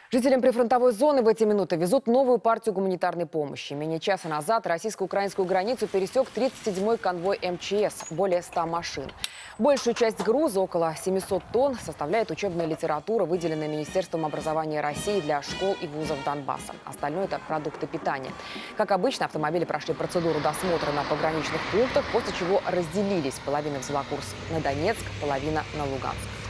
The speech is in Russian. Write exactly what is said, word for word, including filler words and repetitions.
Жителям прифронтовой зоны в эти минуты везут новую партию гуманитарной помощи. Менее часа назад российско-украинскую границу пересек тридцать седьмой конвой эм че эс, более ста машин. Большую часть груза, около семисот тонн, составляет учебная литература, выделенная Министерством образования России для школ и вузов Донбасса. Остальное – это продукты питания. Как обычно, автомобили прошли процедуру досмотра на пограничных пунктах, после чего разделились. Половина взяла курс на Донецк, половина на Луганск.